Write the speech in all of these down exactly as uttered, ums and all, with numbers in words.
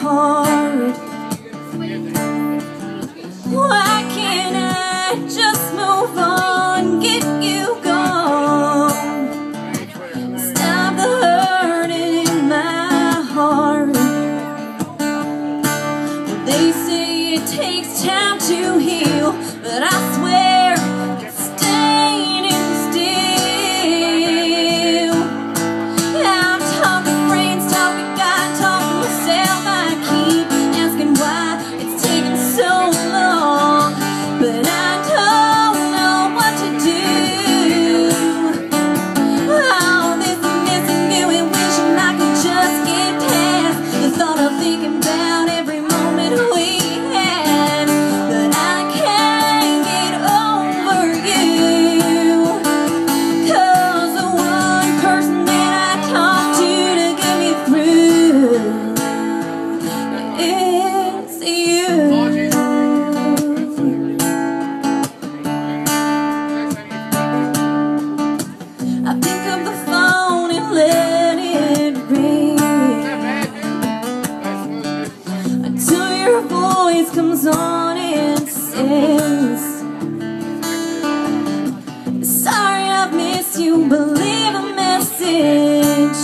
heart. Why can't I just move on, get you gone, stop the hurting in my heart? Well, they say it takes time to heal, but I swear it's staying still. I'm talking brains, talking God, talking myself. I keep asking why it's taking so long, but I don't know what to do. All this missing you and wishing I could just get past the thought of thinking about every moment we had, but I can't get over you. 'Cause the one person that I talk to to get me through is you. I pick up the phone and let it ring until your voice comes on and says, sorry I've missed you, but leave a message.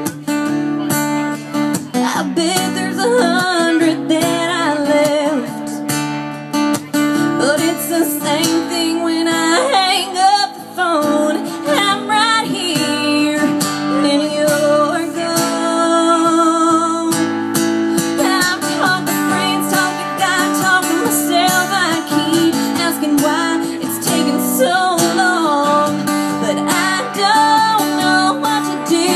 I bet there's a hundred that I left, but it's the same thing when I hang up the phone. I'm right here and you're gone. I'm talking brains, talking God, talking myself. I keep asking why it's taking so long, but I don't know what to do.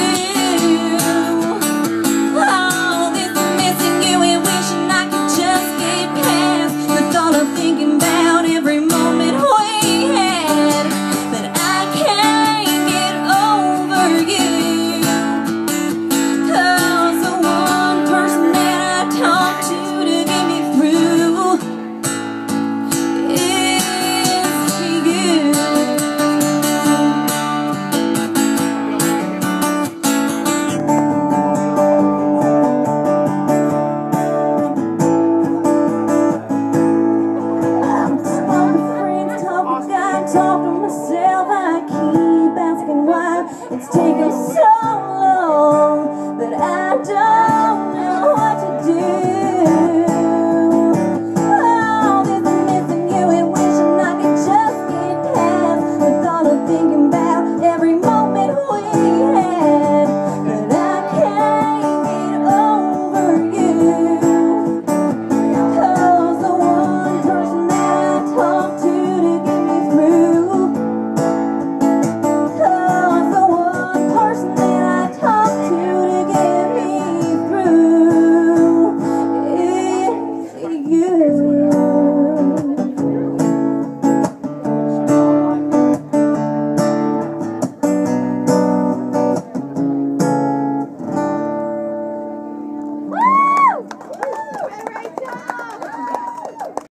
All this missing you and wishing I could just get past the thought of thinking about every moment we had, but I can't get over you. 'Cause the one person that I talk to to get me through is you. I'm talking friends, talking God, talking myself. I keep asking why it's taking so